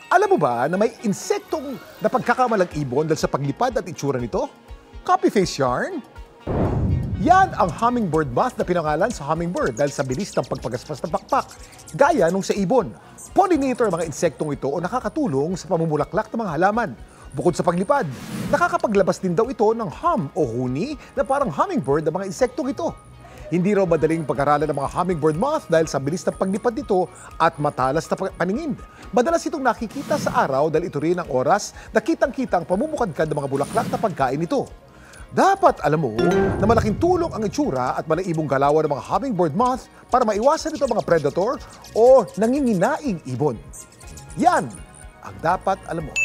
Alam mo ba na may insektong napagkakamalang ibon dahil sa paglipad at itsura nito? Copyface yarn? Yan ang hummingbird moth na pinangalan sa hummingbird dahil sa bilis ng pagpagaspas ng pakpak, gaya nung sa ibon. Pollinator ang mga insektong ito o nakakatulong sa pamumulaklak ng mga halaman. Bukod sa paglipad, nakakapaglabas din daw ito ng hum o huni na parang hummingbird ang mga insektong ito. Hindi raw madaling pag-aralan ng mga hummingbird moth dahil sa bilis ng paglipad nito at matalas na paningin. Madalas itong nakikita sa araw dahil ito rin ang oras na kitang-kita ang pamumukadkad ng mga bulaklak na pagkain nito. Dapat alam mo na malaking tulong ang itsura at malaibong galawan ng mga hummingbird moth para maiwasan ito mga predator o nanginginaing ibon. Yan ang dapat alam mo.